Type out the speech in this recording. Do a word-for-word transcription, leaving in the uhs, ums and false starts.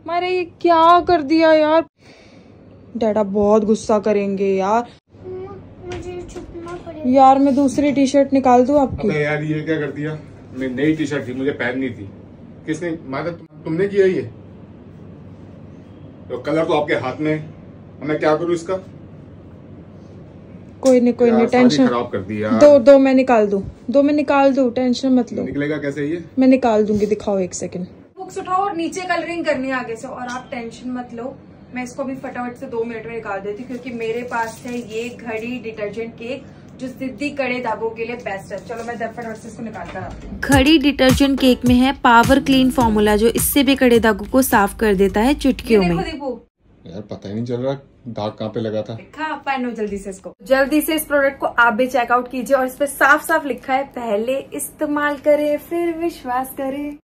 मारे ये क्या कर दिया यार, डैडा बहुत गुस्सा करेंगे यार। मुझे छुपना पड़ेगा यार मैं दूसरी टी शर्ट निकाल दूं आपकी? अबे यार ये क्या कर दिया, मैं नई टी शर्ट थी मुझे पहननी थी। किसने माता तुम, तुमने किया ये? तो कलर तो आपके हाथ में है, मैं क्या करूं इसका? कोई नहीं कोई नहीं, टेंशन खराब कर दी यार। दो दो मैं निकाल दूं, दो मैं निकाल दूं, टेंशन मत लो। निकलेगा कैसे ये? मैं निकाल दूंगी, दिखाओ एक सेकंड। बुक्स उठाओ और नीचे कलरिंग करनी है आगे से, और आप टेंशन मत लो, मैं इसको भी फटाफट से दो मिनट में निकाल देती हूँ, क्योंकि मेरे पास है ये घड़ी डिटर्जेंट केक जो जिद्दी कड़े दागों के लिए बेस्ट है। चलो मैं फटाफट से इसको निकाल कर आती हूँ। घड़ी डिटर्जेंट केक में है पावर क्लीन फॉर्मूला, जो इससे भी कड़े दागों को साफ कर देता है चुटकियों में। यार पता ही नहीं चल रहा दाग कहाँ पे लगा था। देखा, पहनो जल्दी से इसको, जल्दी से इस प्रोडक्ट को आप भी चेकआउट कीजिए, और इस पे साफ साफ लिखा है पहले इस्तेमाल करें फिर विश्वास करें।